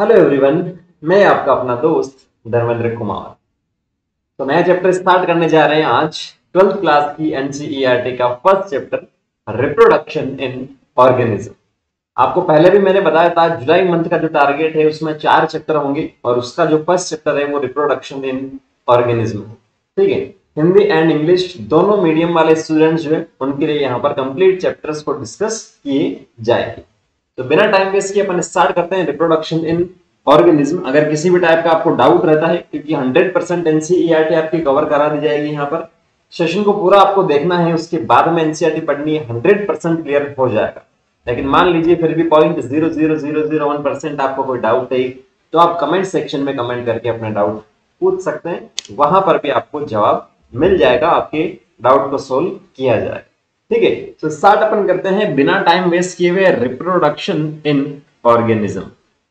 Hello everyone, मैं आपका अपना दोस्त धर्मेंद्र कुमार। तो नया चैप्टर स्टार्ट करने जा रहे हैं आज 12th क्लास की एनसीईआरटी का first chapter reproduction in organism. आपको पहले भी मैंने बताया था जुलाई मंथ का जो टारगेट है उसमें 4 चैप्टर होंगे और उसका जो फर्स्ट चैप्टर है वो रिप्रोडक्शन इन ऑर्गेनिज्म है। ठीक है, हिंदी एंड इंग्लिश दोनों मीडियम वाले स्टूडेंट्स जो है उनके लिए यहाँ पर कंप्लीट चैप्टर्स को डिस्कस किए जाएंगे। तो बिना टाइम वेस्ट किए अपन स्टार्ट करते हैं रिप्रोडक्शन इन ऑर्गेनिज्म। अगर किसी भी टाइप का आपको डाउट रहता है, क्योंकि 100% एनसीईआरटी आपकी कवर करा दी जाएगी, यहाँ पर सेशन को पूरा आपको देखना है, उसके बाद में एनसीईआरटी पढ़नी है, 100% क्लियर हो जाएगा। लेकिन मान लीजिए फिर भी 0.00001% आपको कोई डाउट है तो आप कमेंट सेक्शन में कमेंट करके अपना डाउट पूछ सकते हैं, वहां पर भी आपको जवाब मिल जाएगा, आपके डाउट को सोल्व किया जाएगा। ठीक है, तो स्टार्ट अपन करते हैं बिना टाइम वेस्ट किए हुए reproduction in organism.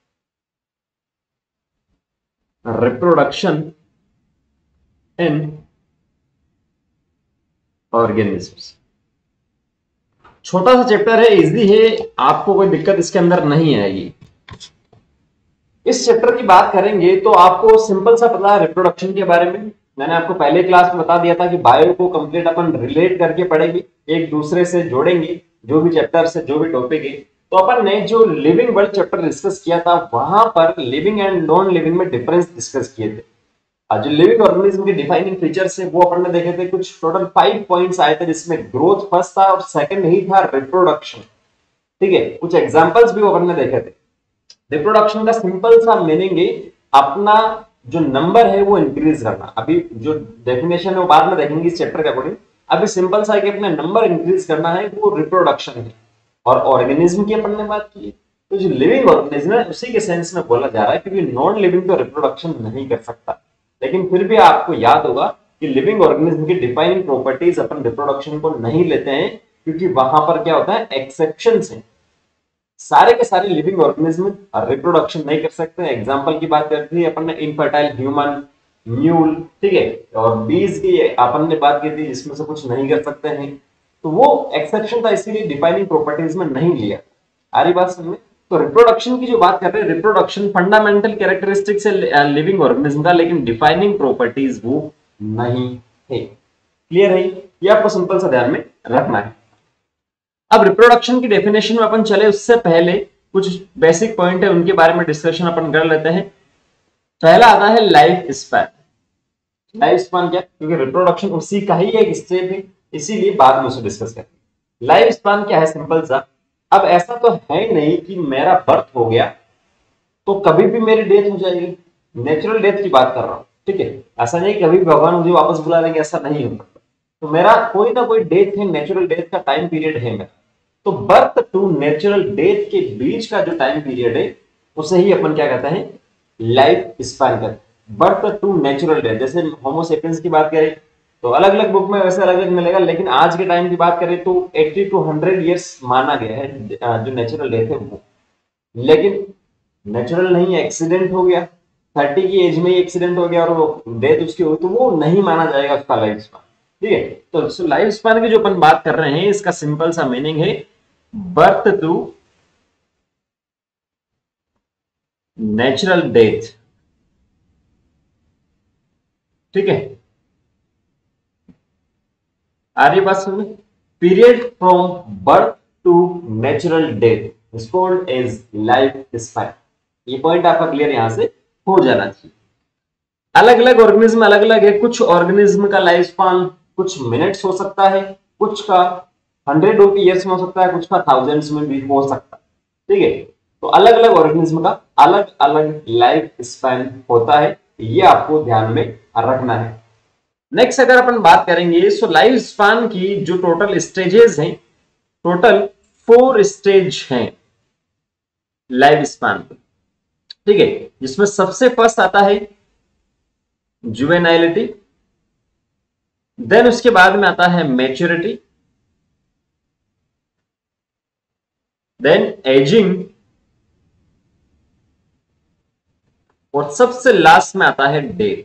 Reproduction in organisms छोटा सा चैप्टर है, इजी है, आपको कोई दिक्कत इसके अंदर नहीं आएगी। इस चैप्टर की बात करेंगे तो आपको सिंपल सा पता है रिप्रोडक्शन के बारे में। मैंने आपको पहले क्लास में बता दिया था कि बायो को कंप्लीट अपन रिलेट करके पढ़ेंगे, एक दूसरे से जोड़ेंगे, जो भी चैप्टर से जो भी टॉपिक है। तो अपन ने जो लिविंग वर्ल्ड चैप्टर डिस्कस किया था वहां पर लिविंग एंड नॉन लिविंग में डिफरेंस डिस्कस किए थे। जो लिविंग ऑर्गेनिज्म के डिफाइनिंग फीचर्स है वो अपन ने देखे थे, कुछ टोटल 5 पॉइंट्स आए थे, जिसमें ग्रोथ फर्स्ट था और सेकंड ही था रिप्रोडक्शन। ठीक है, कुछ एग्जांपल्स भी अपन ने देखे थे। रिप्रोडक्शन का सिंपल सा मीनिंग है अपना जो नंबर है वो इंक्रीज करना। अभी जो डेफिनेशन है वो बाद में देखेंगे इस चैप्टर के अकॉर्डिंग। अभी सिंपल सा है कि अपना नंबर इंक्रीज करना है, वो रिप्रोडक्शन है। और ऑर्गेनिज्म की अपन ने बात की, तो जो लिविंग ऑर्गेनिज्म है उसी के सेंस में बोला जा रहा है, क्योंकि नॉन लिविंग तो रिप्रोडक्शन नहीं कर सकता। लेकिन फिर भी आपको याद होगा कि लिविंग ऑर्गेनिज्म की डिफाइनिंग प्रॉपर्टीज अपन रिप्रोडक्शन को नहीं लेते हैं, क्योंकि वहां पर क्या होता है, एक्सेप्शंस हैं। सारे के सारे लिविंग ऑर्गेनिज्म रिप्रोडक्शन नहीं कर सकते। एग्जांपल की बात करते हैं अपन ने इनफर्टाइल ह्यूमन, म्यूल, ठीक है, और बीज की अपन ने बात की थी जिसमें से कुछ नहीं कर सकते हैं, तो वो एक्सेप्शन था, इसीलिए डिफाइनिंग प्रॉपर्टीज में नहीं लिया। आ रही बात समझ? तो रिप्रोडक्शन की जो बात कर रहे हैं, रिप्रोडक्शन फंडामेंटल कैरेक्टरिस्टिक्स है लिविंग ऑर्गेनिज्म का, लेकिन डिफाइनिंग प्रॉपर्टीज वो नहीं है। क्लियर है? ये आपको सिंपल सा ध्यान में रखना है। अब रिप्रोडक्शन की डेफिनेशन में अपन चले उससे पहले कुछ बेसिक पॉइंट है, उनके बारे में डिस्कशन अपन कर लेते हैं। पहला आता है लाइफ स्पैन। लाइफ स्पैन क्या? क्योंकि रिप्रोडक्शन उसी का ही एक स्टेप है, इसीलिए बाद में उसे डिस्कस करेंगे। लाइफ स्पैन क्या है? सिंपल सा, अब ऐसा तो है ही नहीं कि मेरा बर्थ हो गया तो कभी भी मेरी डेथ हो जाएगी। नेचुरल डेथ की बात कर रहा हूं, ठीक है। ऐसा नहीं कभी भी भगवान मुझे वापस बुला लेंगे, ऐसा नहीं होगा। तो मेरा कोई ना कोई डेथ है, नेचुरल डेथ का टाइम पीरियड है मेरा। तो बर्थ टू नेचुरल डेथ के बीच का जो टाइम पीरियड है उसे ही अपन क्या कहते हैं, लाइफ स्पैन कहते हैं। बर्थ टू नेचुरल डेथ, जैसे होमो सेपियंस की बात करें तो अलग अलग बुक में वैसे अलग अलग मिलेगा, लेकिन आज के टाइम की बात करें तो 80 to 100 ईयर्स माना गया है जो नेचुरल डेथ है वो। लेकिन नेचुरल नहीं, एक्सीडेंट हो गया, 30 की एज में ही एक्सीडेंट हो गया और डेथ उसकी हो, तो वो नहीं माना जाएगा उसका लाइफ स्पैन। ठीक है, तो लाइफ स्पैन की जो अपन बात कर रहे हैं इसका सिंपल सा मीनिंग है बर्थ टू नेचुरल डेथ। ठीक है, आ रही बात समझ? Period from birth to natural death is called as life span. ये पॉइंट आपका क्लियर यहां से हो जाना चाहिए। अलग अलग ऑर्गेनिज्म अलग अलग है, कुछ ऑर्गेनिज्म का लाइफ स्पैन कुछ मिनट्स हो सकता है, कुछ का 100 ऑफ ईयर्स में हो सकता है, कुछ का थाउजेंड्स में भी हो सकता है। ठीक है, तो अलग अलग ऑर्गेनिज्म का अलग अलग लाइफ स्पैन होता है, ये आपको ध्यान में रखना है। नेक्स्ट अगर अपन बात करेंगे सो लाइफ स्पैन की जो टोटल स्टेजेस हैं, टोटल 4 स्टेज हैं लाइफ स्पैन। ठीक है, जिसमें सबसे फर्स्ट आता है जुवेनाइलिटी, देन उसके बाद में आता है मैच्योरिटी, देन एजिंग, और सबसे लास्ट में आता है डेथ।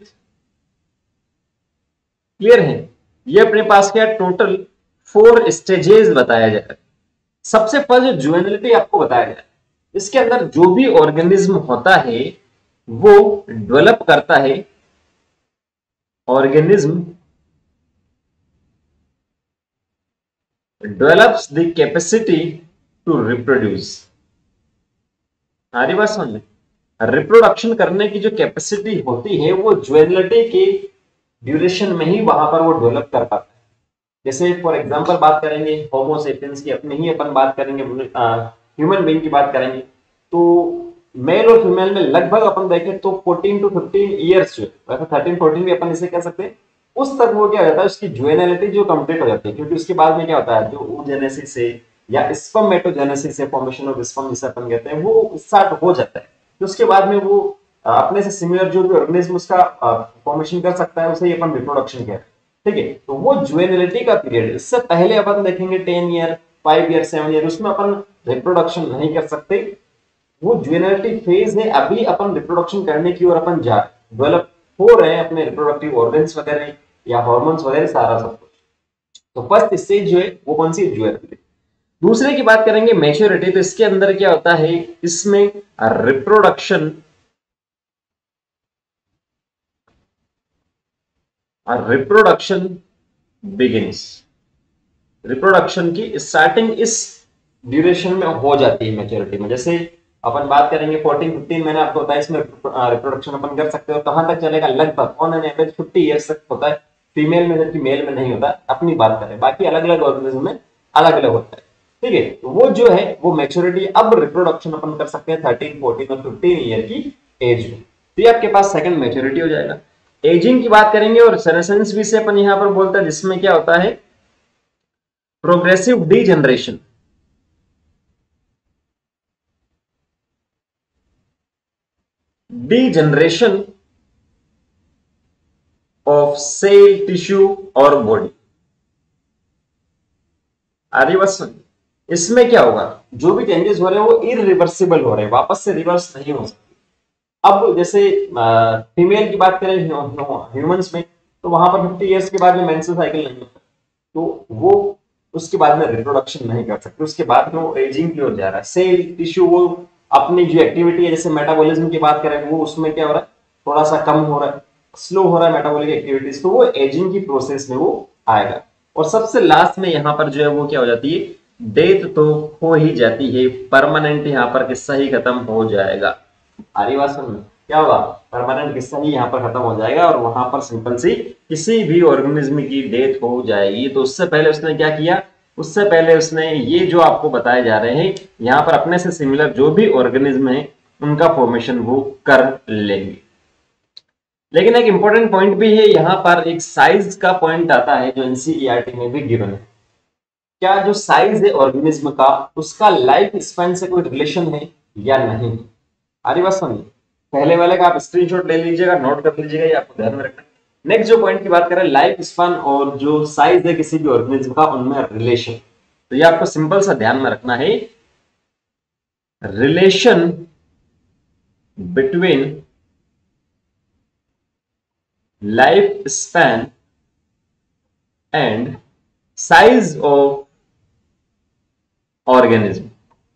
क्लियर है? ये अपने पास क्या टोटल 4 स्टेजेस बताया जा रहा है। सबसे पहले जुवेनिलिटी आपको बताया जाए, इसके अंदर जो भी ऑर्गेनिज्म होता है वो डेवलप करता है, organism develops the capacity to reproduce. हमारी बात समझ में, रिप्रोडक्शन करने की जो कैपेसिटी होती है वो ज्वेलरिटी के ड्यूरेशन में ही वहां पर वो डेवलप कर पाता है। जैसे फॉर एग्जांपल बात करेंगे होमो सेपियंस की, अपनी ही अपन बात करेंगे, ह्यूमन बीइंग की बात करेंगे, तो मेल और फीमेल में लगभग अपन देखें तो 14 टू 15 इयर्स, जो है 13-14 भी अपन इसे कह सकते हैं, उस तक वो क्या हो जाता है, उसकी जुवेनालिटी जो कंप्लीट हो जाती है। क्योंकि उसके बाद में क्या होता है, जो oogenesis से या स्पर्मेटोजेनेसिस से फॉर्मेशन ऑफ स्पर्म जिसे अपन कहते हैं, वो स्टार्ट हो जाता है। तो उसके बाद में वो अपने से सिमिलर जो भी ऑर्गेनिज्म उसका फॉर्मेशन कर सकता है, उसे ही अपन रिप्रोडक्शन कहते हैं। ठीक है, तो वो जुवेनिलिटी का पीरियड, इससे पहले अपन देखेंगे 10 ईयर 5 ईयर 7 ईयर, उसमें अपन रिप्रोडक्शन नहीं कर सकते। वो जुवेनिलिटी फेज है, अभी अपन रिप्रोडक्शन करने की ओर अपन जा डेवलप हो रहे हैं, अपने रिप्रोडक्टिव ऑर्गन्स वगैरह या हार्मोन्स वगैरह सारा सब कुछ। तो फर्स्ट स्टेज जो है वो कौन सी, जुवेनिलिटी। दूसरे की बात करेंगे मैच्योरिटी, तो इसके अंदर क्या होता है, इसमें रिप्रोडक्शन बिगिंस, रिप्रोडक्शन की स्टार्टिंग इस ड्यूरेशन में हो जाती है मैच्योरिटी में। जैसे अपन बात करेंगे 14-15 मैंने आपको बताया, इसमें रिप्रोडक्शन अपन कर सकते हो। कहां तक चलेगा, लगभग ऑन एन एवरेज 50 ईयर्स तक होता है फीमेल में, जबकि मेल में नहीं होता। अपनी बात करें, बाकी अलग अलग ऑर्गेनिज्म में अलग अलग होता है। ठीक है, तो वो जो है वो मैच्योरिटी, अब रिप्रोडक्शन अपन कर सकते हैं 13, 14 और 15 ईयर की एज में। तो ये आपके पास सेकंड मैच्योरिटी हो जाएगा। एजिंग की बात करेंगे और सेनेसेंस भी से अपन यहां पर बोलते हैं, जिसमें क्या होता है, progressive degeneration, degeneration of cell, tissue और बॉडी। आगे बस इसमें क्या होगा, जो भी चेंजेस हो रहे हैं वो इरिवर्सिबल हो रहे हैं, वापस से रिवर्स नहीं हो सकते। अब जैसे फीमेल की बात करें ह्यूमंस में, तो वहां पर 50 इयर्स के बाद में मेंस्ट्रुअल साइकिल नहीं होता, तो वो उसके बाद में रिप्रोडक्शन नहीं कर सकते। उसके बाद में वो एजिंग की ओर जा रहा है। सेल टिश्यू वो अपनी जो एक्टिविटी है, जैसे मेटाबॉलिज्म की बात करें, वो उसमें क्या हो रहा है, थोड़ा सा कम हो रहा है, स्लो हो रहा है मेटाबॉलिक एक्टिविटीज, तो वो एजिंग की प्रोसेस में वो आएगा। और सबसे लास्ट में यहाँ पर जो है वो क्या हो जाती है, डेथ तो हो ही जाती है, परमानेंट यहाँ पर किस्सा ही खत्म हो जाएगा। आरी बात समझ में, क्या होगा, परमानेंट किस्सा ही यहाँ पर खत्म हो जाएगा और वहां पर सिंपल सी किसी भी ऑर्गेनिज्म की डेथ हो जाएगी। तो उससे पहले उसने क्या किया, उससे पहले उसने ये जो आपको बताए जा रहे हैं यहाँ पर अपने से सिमिलर जो भी ऑर्गेनिज्म है उनका फॉर्मेशन वो कर लेंगे। लेकिन एक इंपॉर्टेंट पॉइंट भी है यहाँ पर, एक साइज का पॉइंट आता है जो एनसीईआरटी में भी गिवन है। क्या जो साइज है ऑर्गेनिज्म का, उसका लाइफ स्पैन से कोई रिलेशन है या नहीं। आरी बात समझिए, पहले वाले का आप स्क्रीनशॉट ले लीजिएगा, नोट कर लीजिएगा, ये आपको ध्यान में रखना। नेक्स्ट जो पॉइंट की बात करें, लाइफ स्पैन और जो साइज है किसी भी ऑर्गेनिज्म का, उनमें रिलेशन। तो ये आपको सिंपल सा ध्यान में रखना है, relation between life span and size of organism.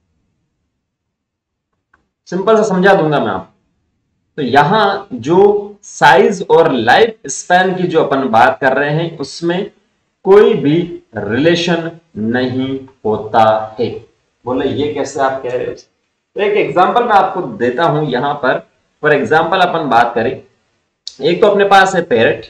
Simple सा समझा दूंगा मैं आपको। तो यहां जो साइज और लाइफ स्पैन की जो अपन बात कर रहे हैं, उसमें कोई भी रिलेशन नहीं होता है। बोले ये कैसे आप कह रहे हो। तो एक एग्जांपल मैं आपको देता हूं यहां पर। फॉर एग्जांपल अपन बात करें, एक तो अपने पास है पैरट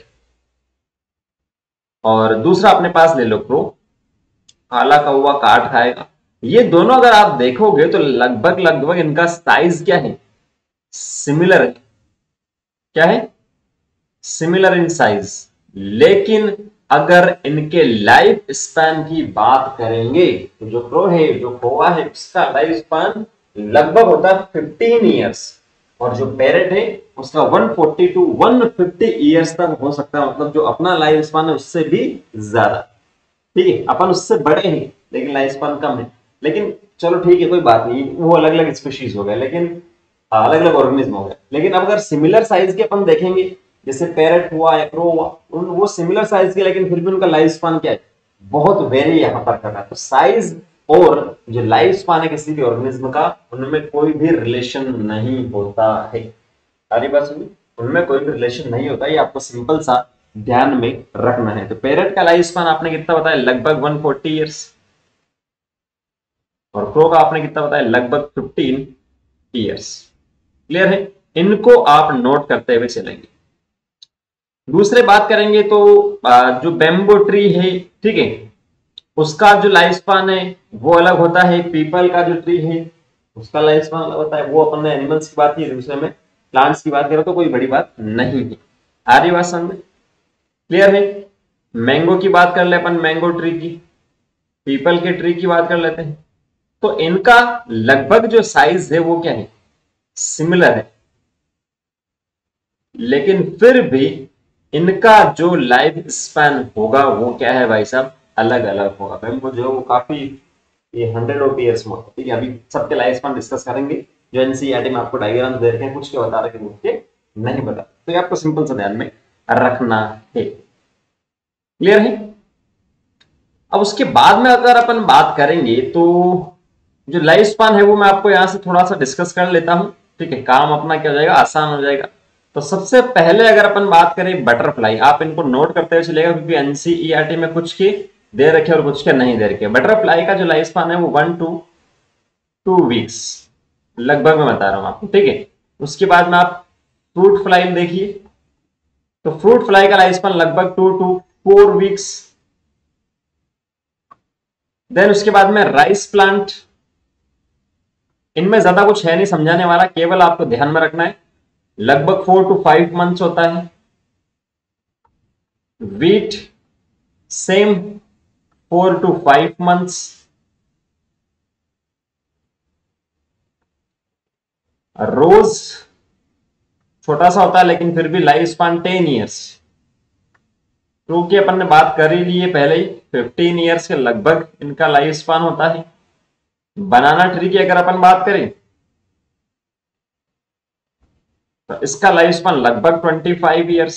और दूसरा अपने पास ले लो क्रो। काला कौवा काट खाएगा। ये दोनों अगर आप देखोगे तो लगभग लगभग इनका साइज क्या है, सिमिलर है। क्या है, सिमिलर इन साइज। लेकिन अगर इनके लाइफ स्पैन की बात करेंगे तो जो क्रो है, जो कौवा है, उसका लाइफ स्पैन लगभग होता है 15 इयर्स और जो पैरट है उसका 140 टू 150 इयर्स तक हो सकता है। मतलब जो अपना लाइफ स्पैन है उससे भी ज्यादा। ठीक है, अपन उससे बड़े हैं लेकिन लाइफ स्पैन कम है। लेकिन चलो ठीक है, कोई बात नहीं, वो अलग अलग स्पीशीज हो गए, लेकिन अलग अलग ऑर्गेनिज्म हो गए। लेकिन अब अगर सिमिलर साइज के अपन देखेंगे, जैसे पैरट हुआ या क्रो हुआ, वो सिमिलर साइज के, लेकिन फिर भी उनका लाइफ स्पैन क्या है, बहुत वेरी यहाँ पर कर रहा है। तो साइज और जो लाइफ स्पान है किसी भी ऑर्गेनिज्म का, उनमें कोई भी रिलेशन नहीं होता है। सारी बात सुनिए, उनमें कोई भी रिलेशन नहीं होता, ये आपको सिंपल सा ध्यान में रखना है। तो पैरेट का लाइफ स्पान आपने कितना बताया, लगभग 140 ईयर्स, और क्रो का आपने कितना बताया, लगभग 15 ईयर्स। क्लियर है, इनको आप नोट करते हुए चलेंगे। दूसरे बात करेंगे तो जो बैम्बो ट्री है, ठीक है, उसका जो लाइफ स्पान है वो अलग होता है। पीपल का जो ट्री है उसका लाइफ स्पान अलग होता है। वो अपन ने एनिमल्स की बात की, दूसरे में प्लांट्स की बात करें तो कोई बड़ी बात नहीं है। आ रही बात समझ में, क्लियर है। मैंगो की बात कर ले अपन, मैंगो ट्री की, पीपल के ट्री की बात कर लेते हैं, तो इनका लगभग जो साइज है वो क्या है, सिमिलर है, लेकिन फिर भी इनका जो लाइफ स्पैन होगा वो क्या है भाई साहब, अलग अलग होगा। बैम्बो जो है वो काफी, ये 100 ऑफ ईयर्स में होता है। ठीक है, अभी सबके लाइफ स्पैन डिस्कस करेंगे। जो एनसीईआरटी में आपको डायग्राम दे रखे हैं, कुछ के बता रहे हैं, कुछ के नहीं बता, तो ये आपको सिंपल सा ध्यान में रखना है। क्लियर है। अब उसके बाद में अगर अपन बात करेंगे तो जो लाइफ स्पान है वो मैं आपको यहां से थोड़ा सा डिस्कस कर लेता हूं। ठीक है, काम अपना क्या हो जाएगा, आसान हो जाएगा। तो सबसे पहले अगर अपन बात करें बटरफ्लाई, आप इनको नोट करते हुए चलेगा, क्योंकि एनसीईआरटी में कुछ के दे रखे और कुछ के नहीं दे रखे। बटरफ्लाई का जो लाइफ स्पान है वो 1 to 2 वीक्स लगभग मैं बता रहा हूं आपको। ठीक है, उसके बाद में आप फ्रूट फ्लाई देखिए, तो फ्रूट फ्लाई का लाइफ स्पान लगभग 2 to 4 वीक्स। देन उसके बाद में राइस प्लांट, इनमें ज्यादा कुछ है नहीं समझाने वाला, केवल आपको ध्यान में रखना है, लगभग 4 to 5 मंथ्स होता है। Wheat same 4 to 5 months. Rose छोटा सा होता है लेकिन फिर भी लाइफ स्पान 10 ईयर्स। क्योंकि अपन ने बात कर ही ली है पहले ही, 15 ईयर्स के लगभग इनका लाइफ स्पान होता है। बनाना ट्री की अगर अपन बात करें तो इसका लाइफ स्पान लगभग 25 ईयर्स।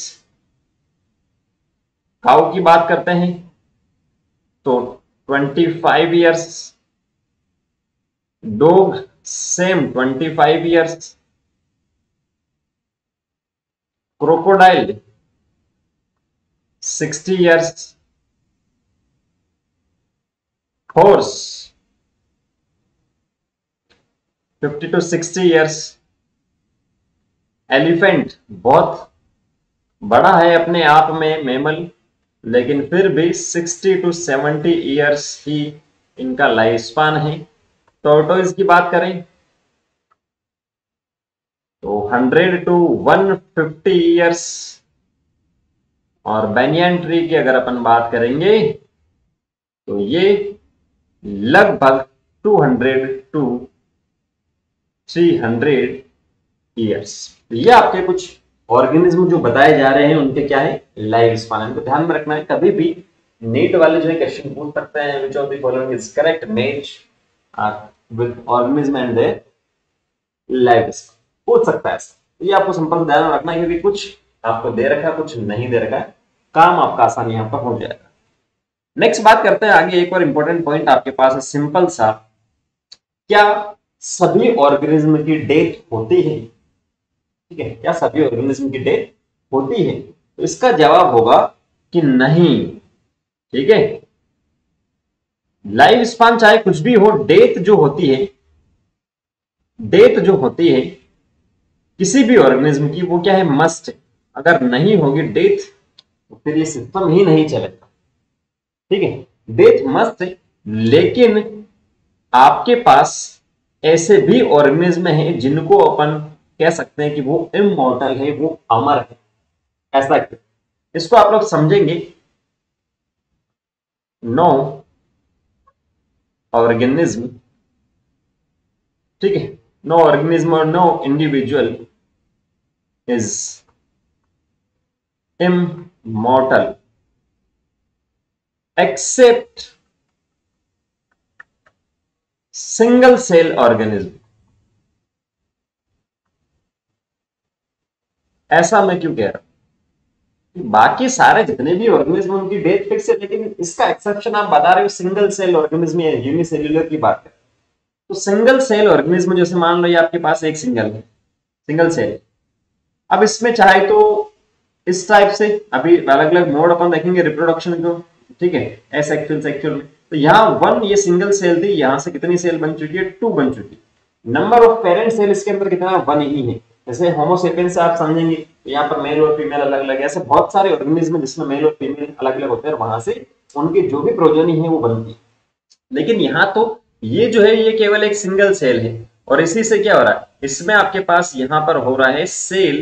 काऊ की बात करते हैं तो 25 years. Dog same 25 years. Crocodile 60 years. Horse 50 to 60 years. Elephant बहुत बड़ा है अपने आप में मैमल, लेकिन फिर भी 60 to 70 ईयर्स ही इनका लाइफ स्पान है। टॉर्टोइज की बात करें तो 100 to 150 ईयर्स। और बैनियन ट्री की अगर अपन बात करेंगे तो ये लगभग 200 to 300 ईयर्स। ये आपके कुछ ऑर्गेनिज्म जो बताए जा रहे हैं उनके क्या है, लाइफ स्पान। इनको ध्यान में रखना है। कभी भी नीट वाले जो है क्वेश्चन पूछ सकते हैं, which of the following is correct match with organism and their life span, पूछ सकता है ऐसा। ये आपको सिंपल ध्यान में रखना है, क्योंकि कुछ आपको दे रखा है, कुछ नहीं दे रखा है, काम आपका आसानी यहां पर हो जाएगा। नेक्स्ट बात करते हैं आगे। एक और इंपॉर्टेंट पॉइंट आपके पास है, सिंपल सा, क्या सभी ऑर्गेनिज्म की डेथ होती है? ठीक है, क्या सभी ऑर्गेनिज्म की डेथ होती है? तो इसका जवाब होगा कि नहीं। ठीक है, लाइफ स्पान चाहे कुछ भी हो, डेथ जो होती है, डेथ जो होती है किसी भी ऑर्गेनिज्म की, वो क्या है, मस्ट है। अगर नहीं होगी डेथ तो फिर ये सिस्टम ही नहीं चलेगा। ठीक है, डेथ मस्ट है, लेकिन आपके पास ऐसे भी ऑर्गेनिज्म हैं जिनको अपन कह सकते हैं कि वो इमॉर्टल है, वो अमर है। ऐसा क्यों? इसको आप लोग समझेंगे। नो ऑर्गेनिज्म, ठीक है, नो ऑर्गेनिज्म और no individual is immortal except single cell organism। ऐसा मैं क्यों कह रहा हूं? बाकी सारे जितने भी ऑर्गेनिज्म उनकी डेथ फिक्स है, लेकिन इसका एक्सेप्शन आप बता रहे हो सिंगल सेल ऑर्गेनिज्म या यूनिसेल्युलर की बात है। तो सिंगल सेल ऑर्गेनिज्म जैसे मान लो ये आपके पास एक सिंगल सेल, अब इसमें चाहे तो इस टाइप से, अभी अलग अलग मोड अपन देखेंगे रिप्रोडक्शन को, ठीक है, एसेक्सुअल सेक्सुअल में। तो यहाँ वन ये सिंगल सेल थी, यहां से कितनी सेल बन चुकी है, 2 बन चुकी। नंबर ऑफ पेरेंट सेल इसके अंदर कितना, 1 ही है। जैसे होमोसेपियंस से आप समझेंगे यहाँ पर मेल और फीमेल अलग अलग, ऐसे बहुत सारे ऑर्गेनिज्म जिसमें मेल और फीमेल अलग अलग होते हैं, वहां से उनकी जो भी प्रोजनी है वो बनती है। लेकिन यहाँ तो ये जो है ये केवल एक सिंगल सेल है, और इसी से क्या हो रहा है, इसमें आपके पास यहां पर हो रहा है सेल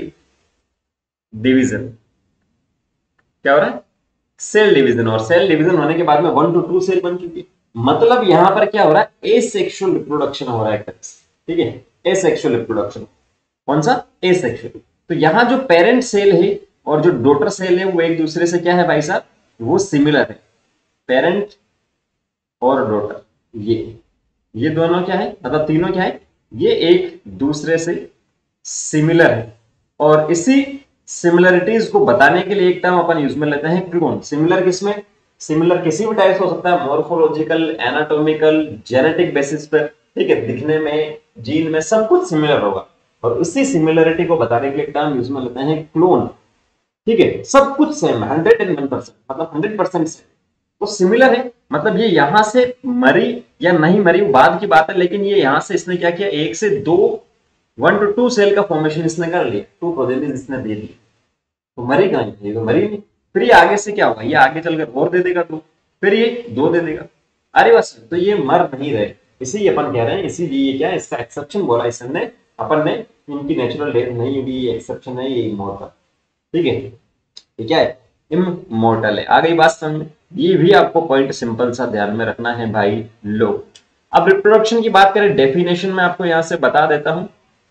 डिवीजन। क्या हो रहा है, सेल डिवीजन, और सेल डिवीजन होने के बाद में 1 to 2 सेल बन चुकी है। मतलब यहां पर क्या हो रहा है, एसेक्सुअल रिप्रोडक्शन हो रहा है, ठीक है, एसेक्सुअल रिप्रोडक्शन। कौन सा, एसेक्सुअल। तो यहां जो पेरेंट सेल है और जो डॉटर सेल है वो एक दूसरे से क्या है भाई साहब, वो सिमिलर है। पेरेंट और डॉटर, ये दोनों क्या है, मतलब तीनों क्या है, ये एक दूसरे से सिमिलर है। और इसी सिमिलरिटीज को बताने के लिए एक टर्म अपन यूज में लेते हैं, क्लोन। सिमिलर किसमें, सिमिलर किसी भी टाइप हो सकता है, मॉर्फोलॉजिकल, एनाटॉमिकल, जेनेटिक बेसिस पर, ठीक है, दिखने में, जीन में, सब कुछ सिमिलर होगा। और इसी सिमिलरिटी को बताने के लिए एक टर्म यूज में लेते हैं, क्लोन। ठीक है, सब कुछ सेम, 101%, मतलब 100% सेम। तो सिमिलर है, मतलब ये यहां से मरी या नहीं मरी वो बाद की बात है, लेकिन ये यहां से इसने क्या किया, एक से दो, 1 to 2 सेल का फॉर्मेशन इसने कर लिया, 2 प्रोजेनिस इसने दे दी। तो मरी कहां, ये तो मरी नहीं। फिर ये आगे से क्या होगा, ये आगे चलकर और दे देगा 2, फिर ये 2 दे देगा। अरे बस, तो ये मर नहीं रहे, इसी अपन कह रहे हैं, इसीलिए क्या है, इसका एक्सेप्शन बोला इसने, अपन ने, इनकी नेचुरल डेथ नहीं होगी, ये एक्सेप्शन है, ये इमॉर्टल। ठीक है, ये क्या है, इमॉर्टल है। आ गई बात समझ में, ये भी आपको पॉइंट सिंपल सा ध्यान में रखना है भाई लोग। अब रिप्रोडक्शन की बात करें, डेफिनेशन में आपको यहां से बता देता हूं।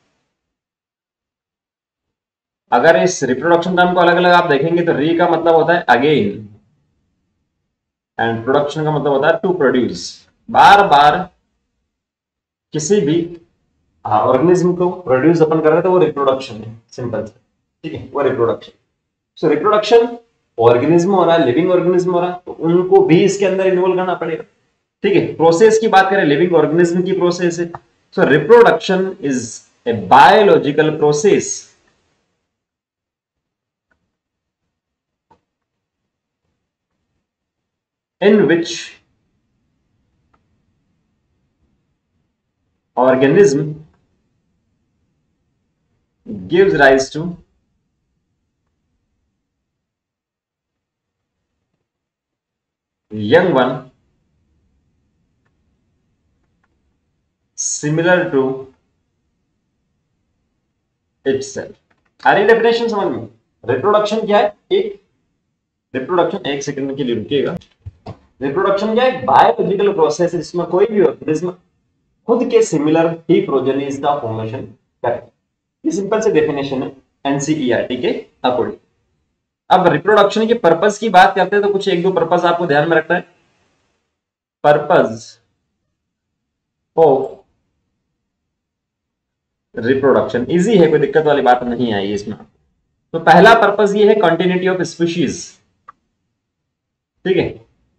अगर इस रिप्रोडक्शन टर्म को अलग अलग आप देखेंगे तो री का मतलब होता है अगेन, एंड प्रोडक्शन का मतलब होता है टू प्रोड्यूस, बार बार किसी भी ऑर्गेनिज्म को प्रोड्यूस अपन कर रहे हैं तो वो रिप्रोडक्शन है, सिंपल से। ठीक है, वो रिप्रोडक्शन। सो रिप्रोडक्शन ऑर्गेनिज्म हो रहा है, लिविंग ऑर्गेनिज्म हो रहा है, तो उनको भी इसके अंदर इन्वॉल्व करना पड़ेगा। ठीक है, प्रोसेस की बात करें, लिविंग ऑर्गेनिज्म की प्रोसेस है। So reproduction is a biological process in which organism gives rise to young one similar to itself। आ रही डेफिनेशन समझ में, रिप्रोडक्शन क्या है, एक रिप्रोडक्शन, एक सेकंड के लिए रुकिएगा। रिप्रोडक्शन क्या है, बायोलॉजिकल प्रोसेस जिसमें कोई भी ऑर्गेनिज्म खुद के सिमिलर ही प्रोजेनीज का फॉर्मेशन करे। ये सिंपल से डेफिनेशन है एनसीईआरटी के अकॉर्डिंग। अब रिप्रोडक्शन के पर्पस की बात करते हैं तो कुछ एक दो पर्पस आपको ध्यान में रखना है। पर्पस ऑफ रिप्रोडक्शन इजी है, कोई दिक्कत वाली बात नहीं आएगी इसमें। तो पहला पर्पस ये है कंटिन्यूटी ऑफ स्पीशीज। ठीक है,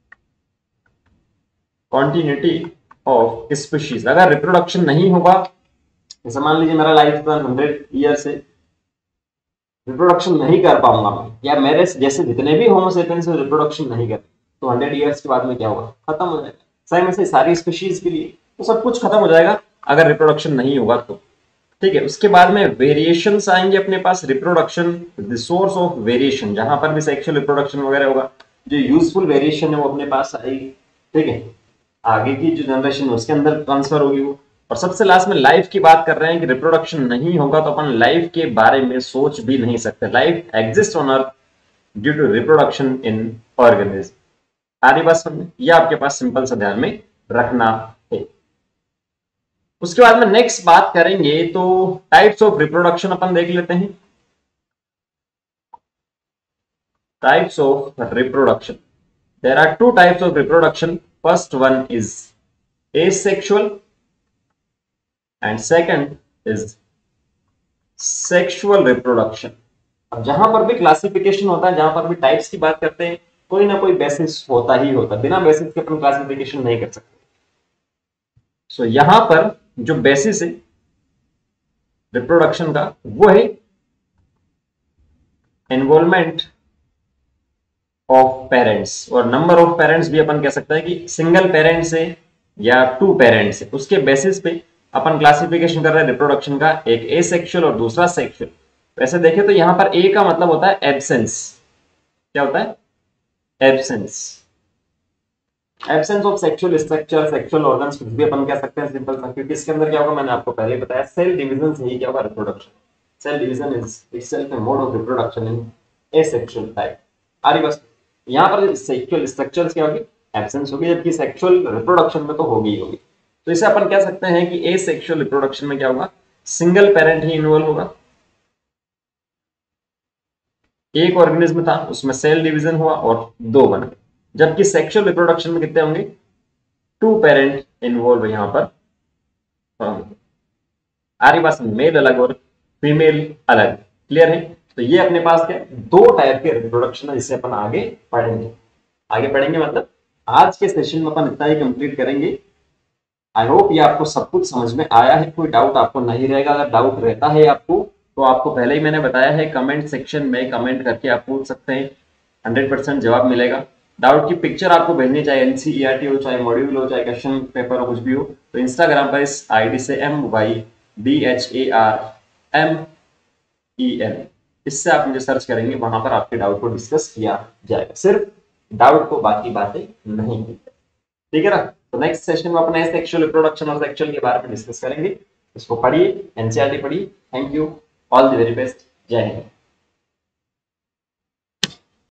कंटिन्यूटी ऑफ स्पीशीज। अगर रिप्रोडक्शन नहीं होगा, जैसे मान लीजिए मेरा लाइफ स्पैन 100 ईयर से, रिप्रोडक्शन नहीं कर पाऊंगा मैं, या मेरे जैसे जितने भी होमोसेपियंस रिप्रोडक्शन नहीं करते, तो 100 ईयर्स के बाद में क्या होगा, खत्म हो जाएगा। सेम ऐसे सारी स्पीशीज के लिए तो सब कुछ खत्म हो जाएगा अगर रिप्रोडक्शन नहीं होगा तो। ठीक है, उसके बाद में वेरिएशंस आएंगे अपने पास, reproduction the source of variation, जहां पर भी सेक्सुअल रिप्रोडक्शन वगैरह होगा, जो यूजफुल वेरिएशन है वो अपने पास आएगी। ठीक है, आगे की जो जनरेशन है उसके अंदर ट्रांसफर होगी वो। और सबसे लास्ट में लाइफ की बात कर रहे हैं कि रिप्रोडक्शन नहीं होगा तो अपन लाइफ के बारे में सोच भी नहीं सकते। Life exist on earth due to reproduction in organism. आ रही बात समझ में, यह आपके पास सिंपल सा ध्यान में रखना है। उसके बाद में नेक्स्ट बात करेंगे तो टाइप्स ऑफ रिप्रोडक्शन अपन देख लेते हैं। Types of reproduction, there are 2 types of reproduction. First one is asexual and second is sexual reproduction। अब जहां पर भी क्लासिफिकेशन होता है, जहां पर भी टाइप्स की बात करते हैं, कोई ना कोई बेसिस होता ही होता है, बिना बेसिस के अपन क्लासिफिकेशन नहीं कर सकते। सो यहां पर जो बेसिस है रिप्रोडक्शन का वो है इन्वॉल्वमेंट ऑफ पेरेंट्स, और नंबर ऑफ पेरेंट्स भी अपन कह सकते हैं कि सिंगल पेरेंट्स है या टू पेरेंट्स है, उसके बेसिस पे अपन क्लासिफिकेशन कर रहे हैं रिप्रोडक्शन का, एक ए सेक्सुअल और दूसरा सेक्सुअल। वैसे देखें तो यहां पर ए का मतलब होता है एब्सेंस। क्या होता है? Absence. Absence of sexual structure, sexual organs, कुछ भी अपन कह सकते हैं सिंपल सा, क्योंकि इसके अंदर क्या होगा मैंने आपको पहले बताया, सेल डिवीजन से ही क्या होगा reproduction. Cell division is itself a mode of reproduction in asexual type। आ रही बस यहाँ पर सेक्सुअल स्ट्रक्चर्स क्या होगी, एब्सेंस होगी, जबकि सेक्सुअल रिप्रोडक्शन में तो होगी ही होगी। तो इसे अपन कह सकते हैं कि एसेक्सुअल रिप्रोडक्शन में क्या होगा, सिंगल पेरेंट ही इन्वॉल्व होगा। एक ऑर्गेनिज्म था उसमें सेल डिवीजन हुआ और दो बन गए, जबकि सेक्सुअल रिप्रोडक्शन में कितने होंगे, टू पेरेंट इन्वॉल्व यहां पर होंगे। आरी बात, मेल अलग और फीमेल अलग, क्लियर है? तो ये अपने पास क्या, दो टाइप के रिप्रोडक्शन है जिसे अपन आगे पढ़ेंगे। आगे पढ़ेंगे मतलब आज के सेशन में अपन इतना ही कंप्लीट करेंगे। आई होप ये आपको सब कुछ समझ में आया है, कोई डाउट आपको नहीं रहेगा। अगर डाउट रहता है आपको तो आपको पहले ही मैंने बताया है, कमेंट सेक्शन में कमेंट करके आप पूछ सकते हैं, 100% जवाब मिलेगा। डाउट की पिक्चर आपको भेजनी, चाहे एनसीईआरटी हो, चाहे मॉड्यूल हो, चाहे क्वेश्चन पेपर हो, कुछ भी हो, तो इंस्टाग्राम पर इस आईडी से MYDHARMEN, इससे आप मुझे सर्च करेंगे, वहां पर आपके डाउट को डिस्कस किया जाएगा। सिर्फ डाउट को, बाकी बातें नहीं की। ठीक है ना? तो नेक्स्ट सेशन में अपने सेक्सुअल रिप्रोडक्शन और सेक्सुअल के बारे में डिस्कस करेंगे। इसको पढ़िए, एनसीईआरटी पढ़िए। Thank you, all the very best, जय हिंद।